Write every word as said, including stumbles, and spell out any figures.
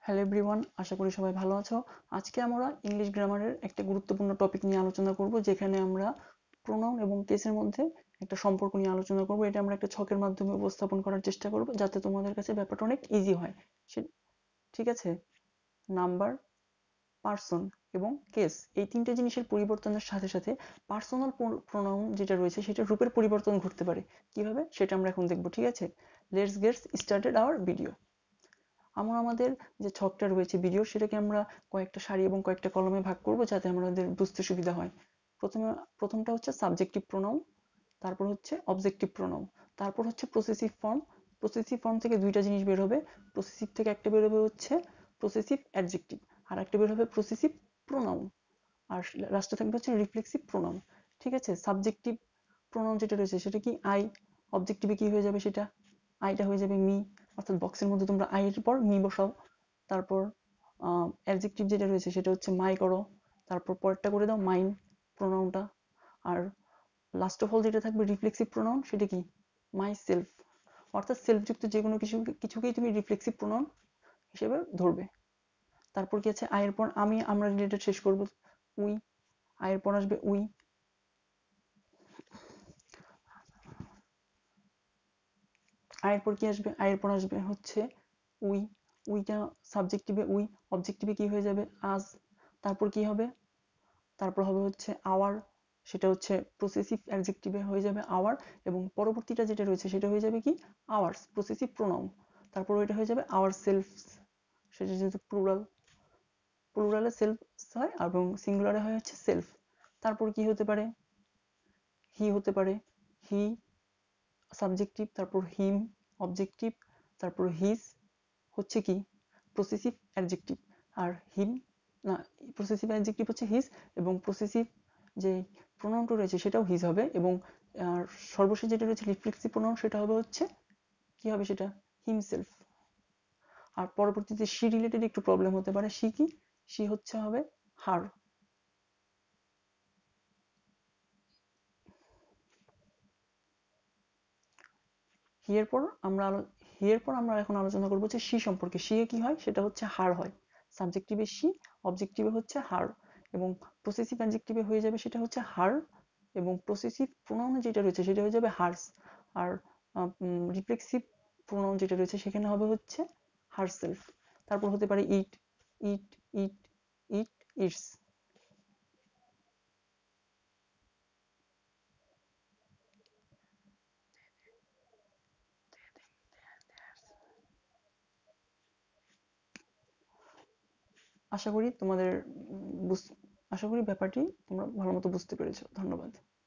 Hello everyone, আশা করি সবাই ভালো আছো। আজকে আমরা ইংলিশ গ্রামারের একটা গুরুত্বপূর্ণ টপিক নিয়ে আলোচনা করব, যেখানে আমরা প্রোনাউন এবং কেসের মধ্যে একটা সম্পর্ক নিয়ে আলোচনা করব। এটা আমরা একটা ছকের মাধ্যমে উপস্থাপন করার চেষ্টা করব, যাতে তোমাদের কাছে ব্যাপারটা অনেক ইজি হয়। ঠিক আছে? নাম্বার, পার্সন এবং কেস, এই তিনটে জিনিসের পরিবর্তনের সাথে সাথে পার্সোনাল প্রোনাউন যেটা রয়েছে সেটা রূপের পরিবর্তন ঘটতে পারে। কিভাবে সেটা আমরা এখন দেখবো। ঠিক আছে, let's get started our video. আমরা আমাদের যে ছকটা রয়েছে ভিডিও, সেটাকে আমরা কয়েকটা সারি এবং কয়েকটা কলমে ভাগ করব, যাতে আমাদের বুঝতে সুবিধা হয়। প্রথমে প্রথমটা হচ্ছে সাবজেক্টিভ প্রোনাউন, তারপর হচ্ছে অবজেক্টিভ প্রোনাউন, তারপর হচ্ছে প্রসেসিভ ফর্ম। প্রসেসিভ ফর্ম থেকে দুইটা জিনিস বের হবে। প্রসেসিভ থেকে একটা বের হবে হচ্ছে প্রসেসিভ অ্যাডজেক্টিভ, আর একটা বের হবে প্রসেসিভ প্রোনাউন, আর লাস্টে থাকবে হচ্ছে রিফ্লেক্সিভ প্রোনাউন। ঠিক আছে, সাবজেক্টিভ প্রোনাউন যেটা রয়েছে সেটা কি আই, অবজেক্টিভে কি হয়ে যাবে, সেটা আইটা হয়ে যাবে মি, অর্থাৎ বক্সের মধ্যে তোমরা আই এর পর মি বসাও। তারপর অ্যাডজেক্টিভ যেটা রয়েছে সেটা হচ্ছে মাই করো, তারপর পরেরটা করে দাও মাইন প্রোনাউনটা। আর লাস্ট অফ অল যেটা থাকবে রিফ্লেক্সিভ প্রোনাউন, সেটা কি মাই সেলফ, অর্থাৎ সেলফ যুক্ত যে কোনো কিছু কিছুকেই তুমি রিফ্লেক্সিভ প্রোনাউন হিসেবে ধরবে। তারপর কি আছে, আয়ের পর আমি, আমরা রিলেটেড শেষ করব উই, আয়ের পর আসবে উই। আয়ের পর কি আসবে, আয়ের পর আসবে হচ্ছে উই, উইটা সাবজেক্টিভে উই, অবজেক্টিভে কি হয়ে যাবে আজ। তারপর কি হবে, তারপর হবে হচ্ছে আওয়ার, সেটা হচ্ছে প্রসেসিভ অ্যাডজেক্টিভে হয়ে যাবে আওয়ার, এবং পরবর্তীটা যেটা রয়েছে সেটা হয়ে যাবে কি আওয়ার্স, প্রসেসিভ প্রোনাউন। তারপর ওইটা হয়ে যাবে আওয়ার সেলফ, সেটা যেহেতু প্লুরাল, প্লুরালে সেলফ হয় এবং সিঙ্গুলারে হয় হচ্ছে সেলফ। তারপর কি হতে পারে, হি হতে পারে, হি সাবজেক্টিভ, তারপর হিম অবজেক্টিভ, তারপর হিজ হচ্ছে কি প্রসেসিভ অ্যাডজেক্টিভ, আর হিম না, প্রসেসিভ অ্যাডজেক্টিভ হচ্ছে হিজ, এবং প্রসেসিভ যে প্রোনাউনটা রয়েছে সেটাও হিজ হবে, এবং সর্বশেষ যেটা রয়েছে রিফ্লেক্সিভ প্রোনাউন, সেটা হবে হচ্ছে কি হবে, সেটা হিমসেলফ। আর পরবর্তীতে শি রিলেটেড একটু প্রবলেম হতে পারে, শি কি, শি হচ্ছে হবে হার। হি এর পর আমরা হি এর পর আমরা এখন আলোচনা করবো হচ্ছে শি সম্পর্কে। শি এ কি হয়, সেটা হচ্ছে হার হয়। সাবজেক্টিভে শি, অবজেক্টিভে হচ্ছে হার, এবং প্রসেসিভ অ্যাডজেক্টিভে হয়ে যাবে সেটা হচ্ছে হার, এবং প্রসেসিভ প্রোনাউনে যেটা রয়েছে সেটা হয়ে যাবে হার্স। আর রিফ্লেক্সিভ প্রোনাউন যেটা রয়েছে সেখানে হবে হচ্ছে হারসেলফ। তারপর হতে পারে ইট, ইট, ইট, ইট, ইটস। আশা করি তোমাদের আশা করি ব্যাপারটি তোমরা ভালো মতো বুঝতে পেরেছো। ধন্যবাদ।